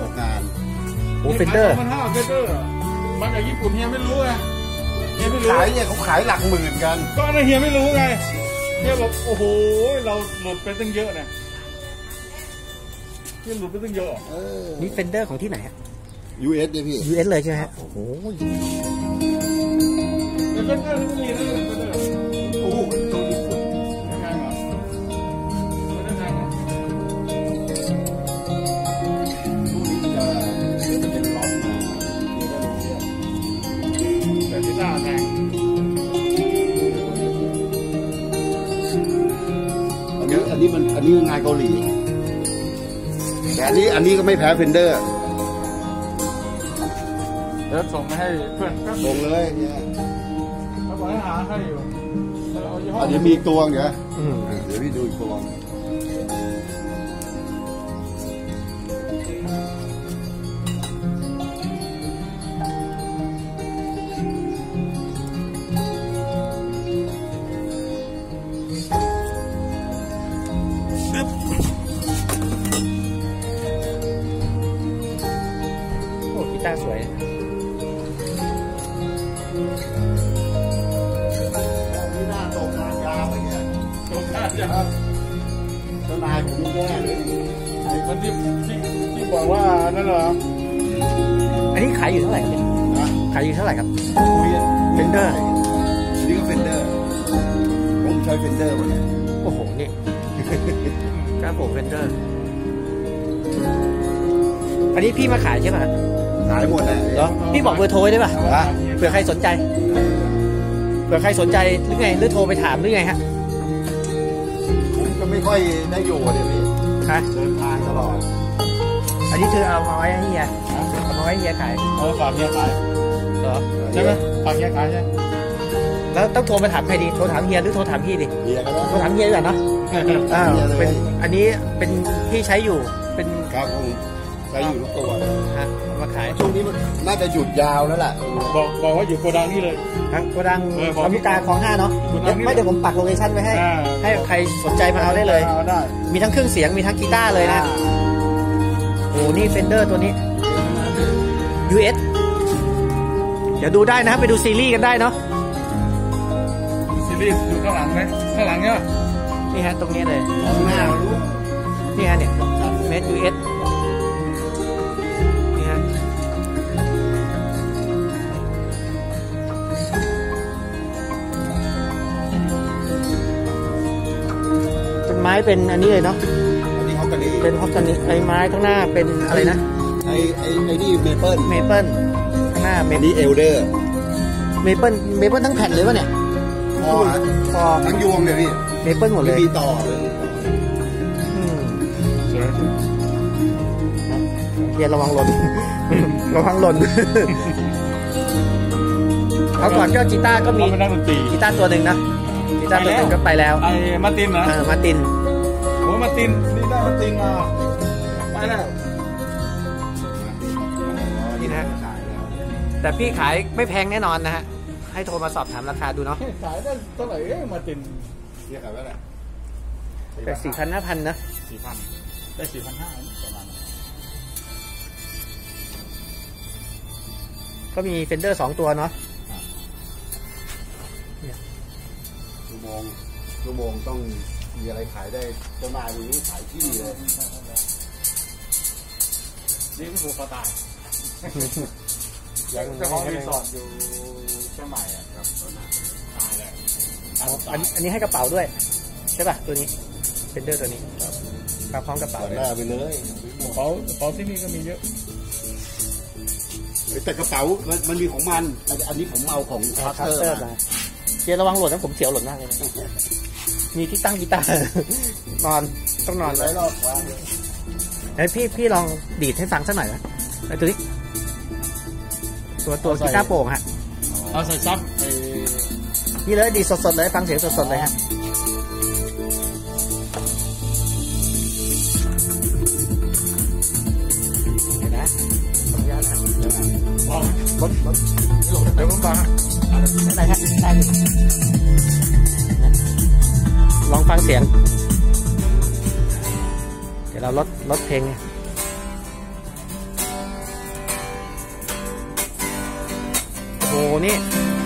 ตกงานโอ้เฟนเดอร์ 2,500เฟนเดอร์มาจากญี่ปุ่นเฮียไม่รู้ไงเฮียไม่รู้ขายเนี่ยเขาขายหลักหมื่นกันก็นะเฮียไม่รู้ไงเฮียบอกโอ้โหเราหลุดไปตั้งเยอะนะเฮียหลุดไปตั้งเยอะนี่เฟนเดอร์ของที่ไหนฮะ US เนี่ยพี่ US เลยใช่ไหมฮะโอ้โหเฟนเดอร์ที่นี่นะเฟนเดอร์โอ้โหตัวญี่ปุ่นอันนี้งานเกาหลีแต่อันนี้ก็ไม่แพ้เฟนเดอร์เดี๋ยวส่งมาให้เพื่อนส่งเลยเนี่ยเขาบอกให้หาให้อยู่เดี๋ยวมีตัวเดี๋ยวพี่ดูอีกตัวโอ้กีตาร์สวยนี่น่าตกงานยาวไปเนี่ยตกงานยาวเจ้านายผมแย่เลยไอ้คนที่บอกว่านั่นเหรออันนี้ขายอยู่เท่าไหร่เนี่ยขายอยู่เท่าไหร่ครับเฟนเดอร์อันนี้ก็เฟนเดอร์ผมใช้เฟนเดอร์หมดเลยโอ้โหนี่ครับผมเฟนเดอร์อันนี้พี่มาขายใช่ไหมขายหมดเลยเหรอพี่บอกเบอร์โทรได้ป่ะเผื่อใครสนใจหรือไงหรือโทรไปถามหรือไงฮะผมก็ไม่ค่อยได้อยู่เนี่ยพี่เดินทางตลอดอันนี้คือเอามาไว้ให้เฮียเอามาไว้ให้เฮียขายฝากเฮียขายเหรอใช่ไหมฝากเฮียขายใช่แล้วต้องโทรมาถามใครดีโทรถามเฮียหรือโทรถามพี่ดิเฮียก็ได้โทรถามเฮียดีกว่าเนาะเป็นอันนี้เป็นที่ใช้อยู่เป็นครับผมใช้อยู่ทุกตัวฮะมาขายช่วงนี้มันน่าจะหยุดยาวแล้วแหละบอกว่าอยู่โกดังนี่เลยโกดังลำลูกกาคลอง 5เนาะไม่เดี๋ยวผมปักโลเคชั่นไว้ให้ใครสนใจมาเอาได้เลยมีทั้งเครื่องเสียงมีทั้งกีตาร์เลยนะโอ้นี่เฟนเดอร์ตัวนี้ US เดี๋ยวดูได้นะไปดูซีรีส์กันได้เนาะซีรีส์อยู่ข้างหลังไหมข้างหลังเนี่ยนี่ฮะตรงนี้เลยข้างหน้านี่ฮะเนี่ยเมด US นี่ฮะต้นไม้เป็นอันนี้เลยเนาะอันนี้ฮอกกานีเป็นฮอกกานีไอ้ไม้ข้างหน้าเป็นอะไรนะไอ้นี่เมเปิลข้างหน้าเมนี่เอลเดอร์เมเปิลทั้งแผ่นเลยวะเนี่ยพอทั้งยวงเลยพี่เมเปิลหมดเลยมีต่อเลยเดี๋ยวระวังหล่นเขาก่อนก็กีตาร์ก็มีกีตาร์ตัวหนึ่งนะกีตาร์ตัวหนึ่งก็ไปแล้วไอ้มาตินนะมาตินโอ้มาตินนี่ได้มาตินมาไปแล้วนี่นะแต่พี่ขายไม่แพงแน่นอนนะฮะให้โทรมาสอบถามราคาดูเนาะขายได้เท่าไหร่มาตินเนี่ยขายไว้แหละแต่4,000-5,000นะ 4,000ได้4,500ประมาณก็มีเฟนเดอร์2ตัวเนาะชั่วโมงต้องมีอะไรขายได้เจ้านายวันนี้ขายที่เลยนี่ก็ถูกตายเจ้าของรีสอร์ทอยู่เชียงใหม่ครับตายเลยอันนี้ให้กระเป๋าด้วยใช่ป่ะตัวนี้เฟนเดอร์ตัวนี้ครับพร้อมกระเป๋าหน้าไปเลยกระเป๋าที่นี่ก็มีเยอะแต่กระเป๋ามันมีของมันอันนี้ผมเอาของคัสเตอร์นะเดี๋ยวระวังหล่นนะผมเสียวหล่นมากเลยมีที่ตั้งกีตาร์ต้องนอนเลยไอ้พี่ลองดีดให้ฟังสักหน่อยนะไอ้ตัวนี้ตัวกีตาร์โป่งฮะเอาใส่ซับนี่เลยดีสดๆเลยฟังเสียงสดๆเลยฮะเห็นนะขออนุญาตนะรถเดี๋ยวผมฟังได้ฮะได้ลองฟังเสียงเดี๋ยวเราลดเพลงนี่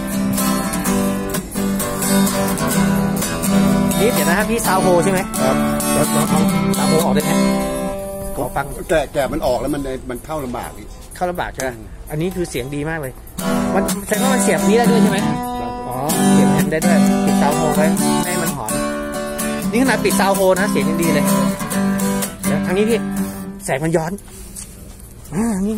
เดี๋ยวนะครับพี่ซาวโฮใช่ไหมครับเดี๋ยวเอาซาวโฮออกได้ไหมขอฟังแกะมันออกแล้วมันเข้าลำบากเข้าลำบากใช่ไหมอันนี้คือเสียงดีมากเลยมันแสดงว่ามันเสียบนี้ได้ด้วยใช่ไหมอ๋อเสียบแฮนด์ได้ด้วยปิดซาวโฮไว้ให้มันหอนนี่ขนาดปิดซาวโฮนะเสียงยังดีเลยเดี๋ยวทางนี้พี่แสงมันย้อนนี่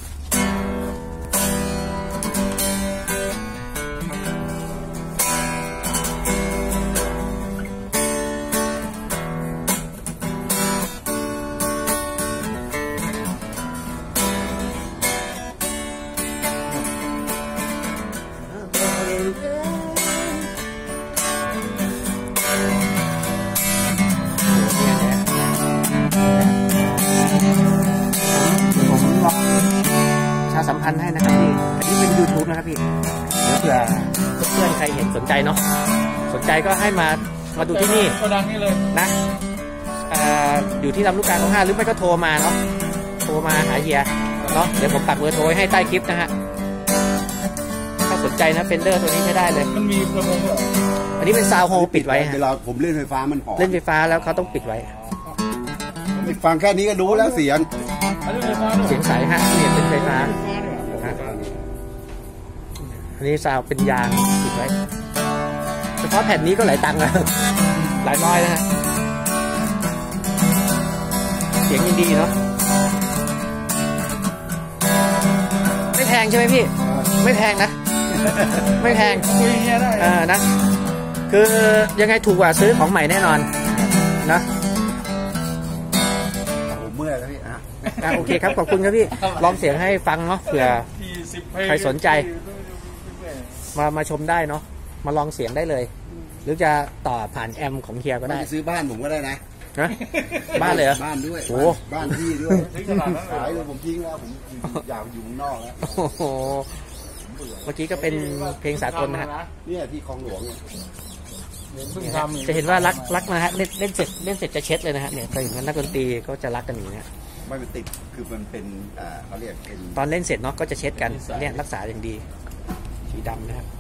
สัมพันธ์ให้นะครับพี่อันนี้เป็น YouTube นะครับพี่เดี๋ยวเผื่อเพื่อนใครเห็นสนใจเนาะสนใจก็ให้มาดูที่นี่ก็ดังนี่เลยนะอยู่ที่ลำลูกกาคลอง 5หรือไม่ก็โทรมาเนาะโทรมาหาเฮียเนาะเดี๋ยวผมปักเบอร์โทรให้ใต้คลิปนะฮะถ้าสนใจนะเฟนเดอร์ตัวนี้ใช้ได้เลยมันมีลำโพงด้วยอันนี้เป็นซาวโฮปิดไว้เวลาผมเล่นไฟฟ้ามันหอมเล่นไฟฟ้าแล้วเขาต้องปิดไว้ฟังแค่นี้ก็รู้แล้วเสียงใสฮะเนี่ยเป็นไฟฟ้าอันนี้ซาวเป็นยางติดไว้เฉพาะแผ่นนี้ก็หลายตังค์แล้วหลายร้อยนะฮะเสียงยังดีเนาะไม่แพงใช่ไหมพี่ไม่แพงนะไม่แพงนะคือยังไงถูกกว่าซื้อของใหม่แน่นอนนะเมื่อแล้วพี่โอเคครับขอบคุณครับพี่ลองเสียงให้ฟังเนาะเผื่อใครสนใจมาชมได้เนาะมาลองเสียงได้เลยหรือจะต่อผ่านแอมของเฮียก็ได้ซื้อบ้านผมก็ได้นะบ้านเลยเหรอบ้านด้วยโอ้บ้านที่ด้วยขายเลยผมทิ้งแล้วผมอยากอยู่ข้างนอกแล้วโอ้โหเมื่อกี้ก็เป็นเพลงสากลนะฮะเนี่ยที่คลองหลวงจะเห็นว่ารักนะฮะเล่นเสร็จจะเช็ดเลยนะฮะเนี่ยเคยเห็นนักดนตรีก็จะรักกันอย่างนี้นะไม่เป็นติดคือมันเป็นเขาเรียกเป็นตอนเล่นเสร็จเนาะก็จะเช็ดกันเนี่ยรักษาอย่างดีสีดำนะครับ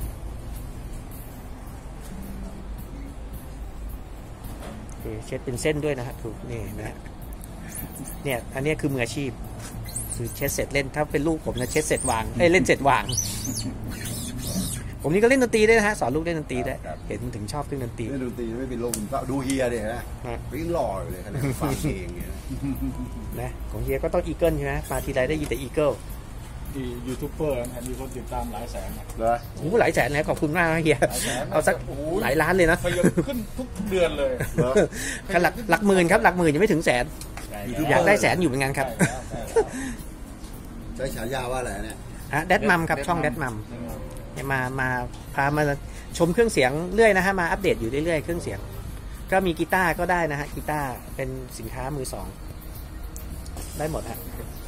เช็ดเป็นเส้นด้วยนะครับถูกนี่นะเนี่ยอันนี้คือมืออาชีพคือเช็ดเสร็จเล่นถ้าเป็นลูกผมนะเช็ดเสร็จวางเล่นเสร็จวางผมนี่ก็เล่นดนตรีได้นะฮะสอนลูกเล่นดนตรีได้เห็นถึงชอบเครื่องดนตรีเล่นดนตรีไม่เป็นโรคดูเฮียเลยนะวิ่งหล่อเลยขนาดฟังเพลงนะของเฮียก็ต้องอีเกิลใช่ไหมมาทีไรได้ยินแต่อีเกิลยูทูบเบอร์มีคนติดตามหลายแสนเลยโอ้หลายแสนแล้วขอบคุณมากเฮียเอาสักหลายล้านเลยนะขึ้นทุกเดือนเลยหลักหมื่นครับหลักหมื่นยังไม่ถึงแสนอยากได้แสนอยู่เหมือนกันครับใช้ฉายาว่าอะไรเนี่ยแดดมัมครับช่องแดดมัมมาพามาชมเครื่องเสียงเรื่อยนะฮะมาอัปเดตอยู่เรื่อยๆเครื่องเสียงก็มีกีตาร์ก็ได้นะฮะกีตาร์เป็นสินค้ามือสองได้หมดฮะ